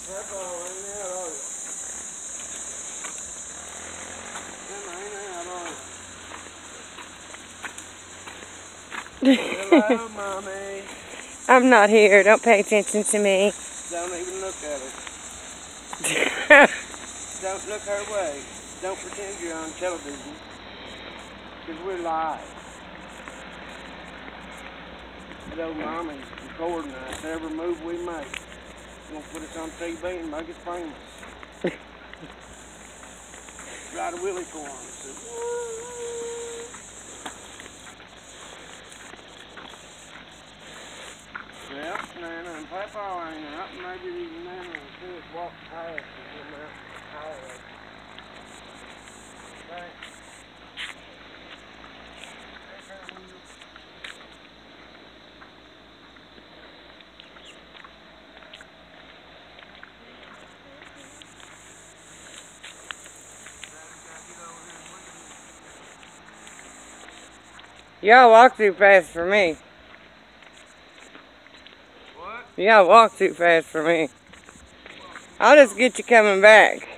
Papa ain't out, are you? Them ain't out, are you? Hello, Mommy. I'm not here. Don't pay attention to me. Don't even look at her. Don't look her way. Don't pretend you're on television. Because we're live. That old Mommy's recording us. Every move we make. Gonna put us on TV and make us famous. Ride a wheelie for him. Yep, Nana and Papa ain't up. Maybe Nana and Sis walk past and come out highway. Thanks. Y'all walk too fast for me. What? Y'all walk too fast for me. I'll just get you coming back.